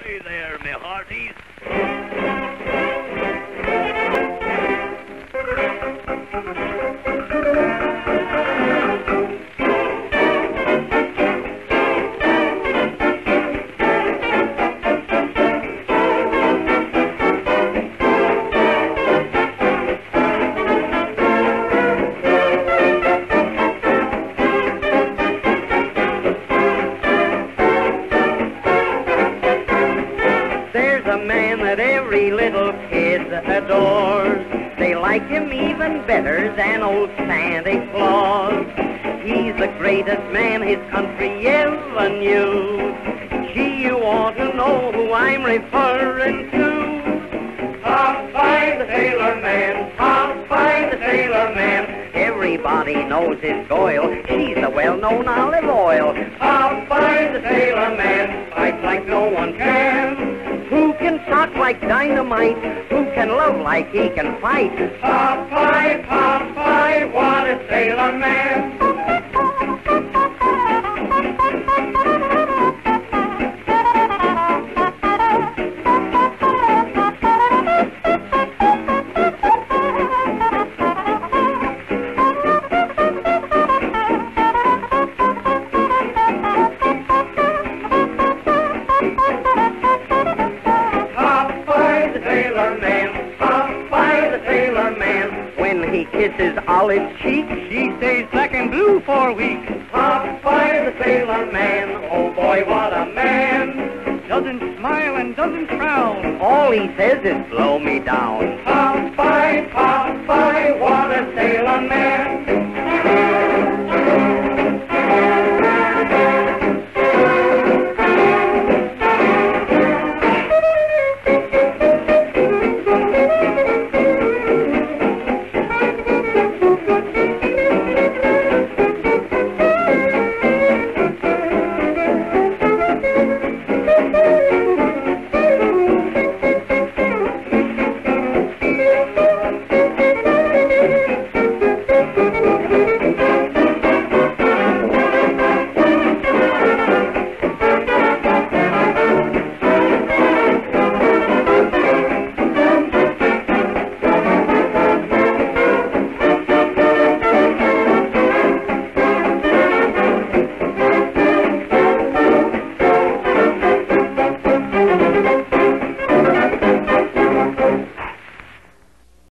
Hey there, me hearties. There's a man that every little kid adores. They like him even better than old Santa Claus. He's the greatest man his country ever knew. Gee, you ought to know who I'm referring to. Popeye the Sailor Man, Popeye the Sailor Man. Everybody knows his Goyle, she's a well-known olive oil. Popeye the Sailor Man, fights like no one can. Who can shock like dynamite? Who can love like he can fight? Popeye, Popeye, what a sailor man! When he kisses Olive's cheek, she stays black and blue for a week. Popeye the Sailor Man, oh boy, what a man! Doesn't smile and doesn't frown. All he says is blow me down. Popeye, Popeye.